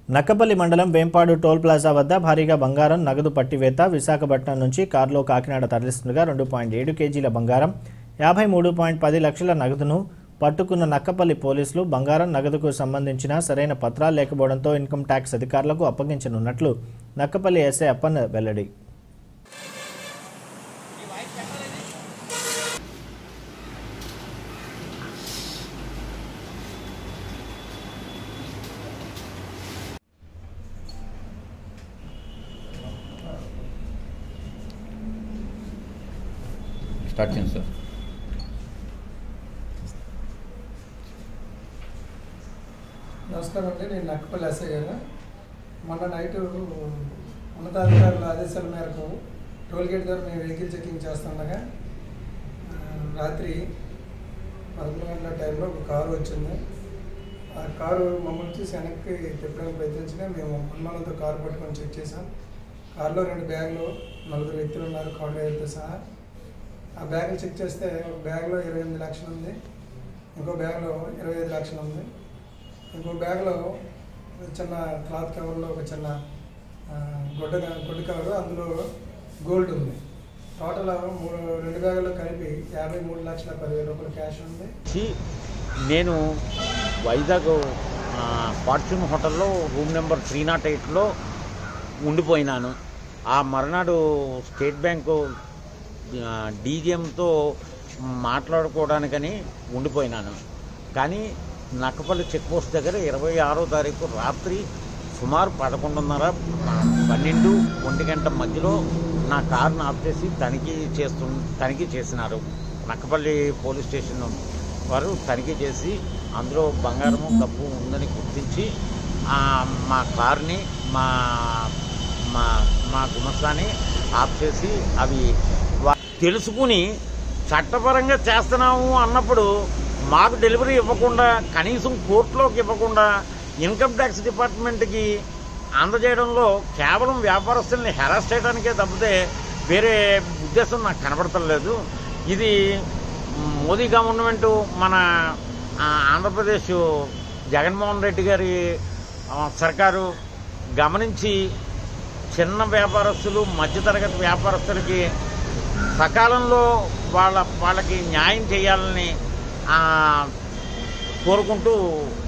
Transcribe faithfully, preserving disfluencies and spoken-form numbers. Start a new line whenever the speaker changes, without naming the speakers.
నక్కపల్లి మండలం Vempadu toll plaza వద్ద భారీగా బంగారం నగదు పట్టివేత విశాఖపట్నం నుంచి కారులో కాకినాడ తరలిస్తుండగా రెండు పాయింట్ ఏడు కేజీల బంగారం యాభై మూడు పాయింట్ పది లక్షల నగదును పట్టుకున్న నక్కపల్లి పోలీసులు బంగారం నగదుకు సంబంధించిన సరైన పత్రాలు లేకపోవడంతో ఇన్కమ్ ట్యాక్స్ అధికారులకు అప్పగించనున్నట్లు నక్కపల్లి ఎస్ఐ అప్పన్న వెల్లడి.
స్టార్ట్ చేయండి సార్.
నమస్కారం అండి, నేను నక్కపల్లి ఎస్ఐ గారు. మొన్న నైట్ ఉన్నతాధికారుల ఆదేశాల మేరకు టోల్గేట్ ద్వారా మేము వెహికల్ చెకింగ్ చేస్తుండగా రాత్రి పదకొండు గంటల టైంలో ఒక కారు వచ్చింది. ఆ కారు మమ్మల్ని చూసి వెనక్కి తిప్పడానికి ప్రయత్నించగా మేము అనుమానంతో కారు పట్టుకొని చెక్ చేసాం. కారులో రెండు బ్యాగులు, నలుగురు వ్యక్తులు ఉన్నారు, కార్ డ్రైవర్తో సహా. ఆ బ్యాగులు చెక్ చేస్తే ఒక బ్యాగ్లో ఇరవై ఎనిమిది లక్షలు ఉంది, ఇంకో బ్యాగ్లో ఇరవై ఐదు లక్షలు ఉంది, ఇంకో బ్యాగ్లో చిన్న క్లాత్ కవర్లో ఒక చిన్న గొడ్డ గొడ్డు కవరు, అందులో గోల్డ్ ఉంది. టోటల్ మూడు రెండు బ్యాగుల్లో కలిపి యాభై మూడు లక్షల పదివేల రూపాయల క్యాష్ ఉంది.
నేను వైజాగ్ ఫార్చ్యూన్ హోటల్లో రూమ్ నెంబర్ త్రీ నాట్ ఎయిట్లో ఉండిపోయినాను. ఆ మరునాడు స్టేట్ బ్యాంకు డీజీఎంతో మాట్లాడుకోవడానికని ఉండిపోయినాను. కానీ నక్కపల్లి చెక్ పోస్ట్ దగ్గర ఇరవై ఆరో తారీఖు రాత్రి సుమారు పదకొండున్నర పన్నెండు ఒంటి గంట మధ్యలో నా కారును ఆఫ్ చేసి తనిఖీ చేస్తు తనిఖీ చేసినారు. నక్కపల్లి పోలీస్ స్టేషన్ వారు తనిఖీ చేసి అందులో బంగారము డబ్బు ఉందని గుర్తించి మా కారుని మా మా మా గుమస్తాని ఆఫ్ చేసి అవి తెలుసుకుని చట్టపరంగా చేస్తున్నాము అన్నప్పుడు మాకు డెలివరీ ఇవ్వకుండా, కనీసం కోర్టులోకి ఇవ్వకుండా ఇన్కమ్ ట్యాక్స్ డిపార్ట్మెంట్కి అందజేయడంలో కేవలం వ్యాపారస్తుల్ని హెరాస్ చేయడానికే తప్పితే వేరే ఉద్దేశం నాకు కనబడతలేదు. ఇది మోదీ గవర్నమెంట్ మన ఆంధ్రప్రదేశ్ జగన్మోహన్ రెడ్డి గారి సర్కారు గమనించి చిన్న వ్యాపారస్తులు, మధ్యతరగతి వ్యాపారస్తులకి సకాలంలో వాళ్ళ వాళ్ళకి న్యాయం చేయాలని కోరుకుంటూ